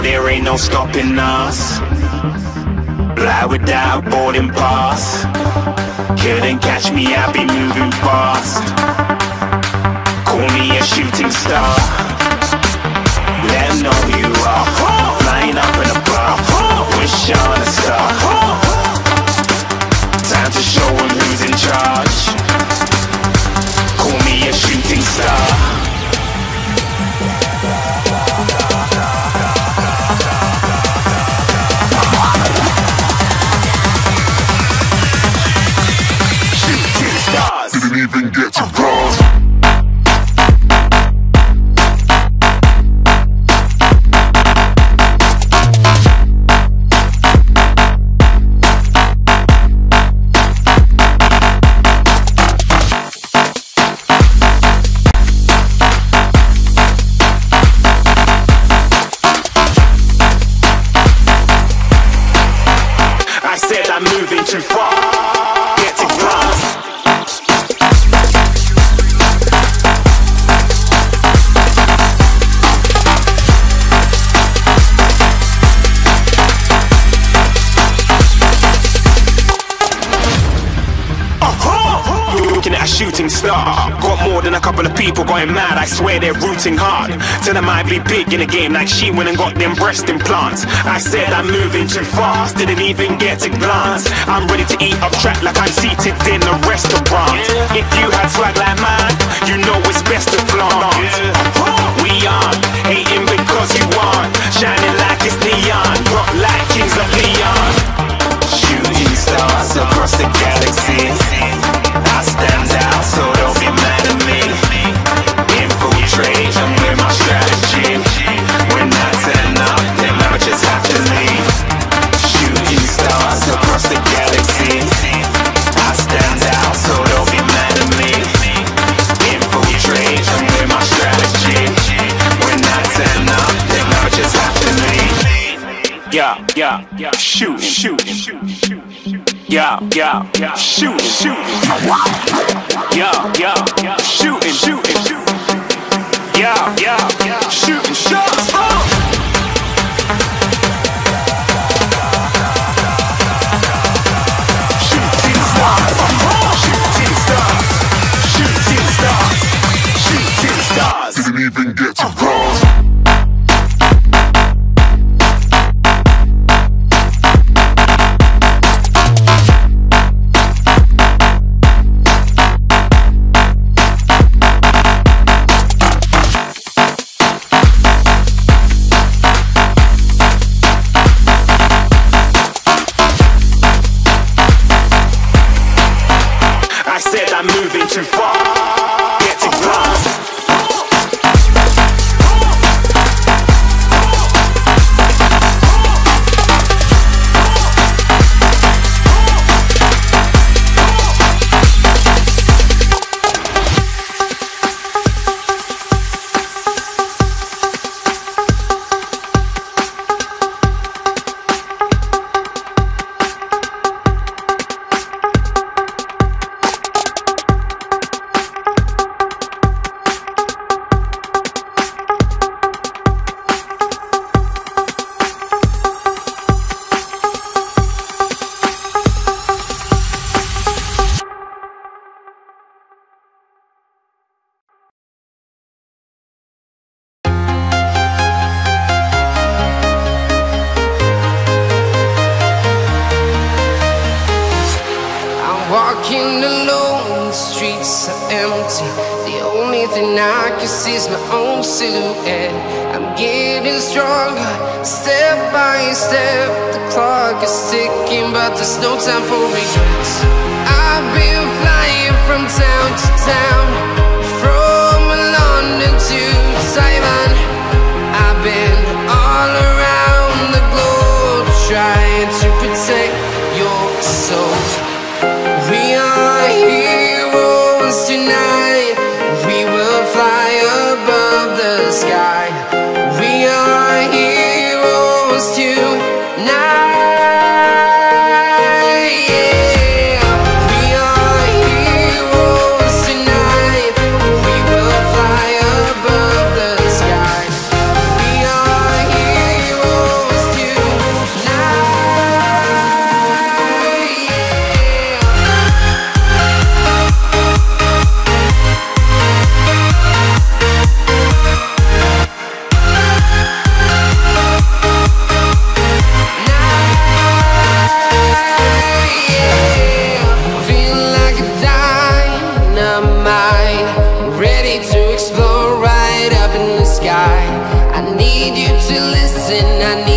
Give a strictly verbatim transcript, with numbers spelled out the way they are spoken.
there ain't no stopping us. Fly without boarding pass. Couldn't catch me, I'll be moving fast. Call me a shooting star. Let them know who you are. Flying up in a bar. Wish on a star. Time to show them who's in charge. Call me a shooting star. Didn't even get to cross. I said I'm moving too far. Get to glass. A shooting star. Got more than a couple of people going mad, I swear they're rooting hard. Tell them I be big in the game like she went and got them breast implants. I said I'm moving too fast, didn't even get a glance. I'm ready to eat up track like I'm seated in a restaurant. If you had swag like mine, you know it's best to flaunt. We aren't hating because you aren't shining like it's neon, rock like kings of Leon. Shooting stars across the galaxy. I stand out, so don't be mad at me. Infiltrate, I'm with my strategy. When I turn up, then I just have to leave. Shooting stars across the galaxy. I stand out, so don't be mad at me. Infiltrate, I'm with my strategy. When I turn up, then I just have to leave. Yeah, yeah, yeah, shoot, shoot, shoot, shoot. Yeah, yeah, yeah, shooting, shooting. Yeah, yeah, yeah, shooting, shooting, shooting. Yeah, yeah, yeah, shooting shots. Oh! Shooting stars, shooting stars, shooting stars, shooting stars. Didn't even get to cross. I said I'm moving too far. Get to glass. Walking alone, the streets are empty. The only thing I can see is my own silhouette. I'm getting stronger, step by step. The clock is ticking, but there's no time for regrets. I've been flying from town to town, from London to Taiwan. I've been all around the globe, trying to protect your soul. We are heroes tonight. We will fly above the sky. We are heroes tonight. Yeah. We are heroes tonight. need you to listen, I need